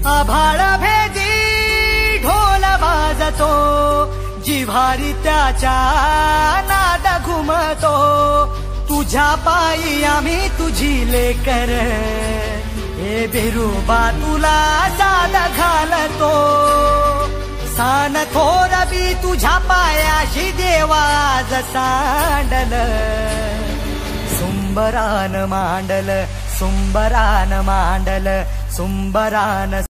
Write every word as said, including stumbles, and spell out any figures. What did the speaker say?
आभाळ भेदी ढोल वाजतो, जिव्हारी त्याच्या नाद घुमतो. तुझ्या पायी आम्ही तुझी लेकर, हे बिरुबा तुला साद घालतो. सान थोर बी तुझ्या पायाशी देवाज सांडल. सुंबरान मांडल, सुंबरान मांडल, सुंबरान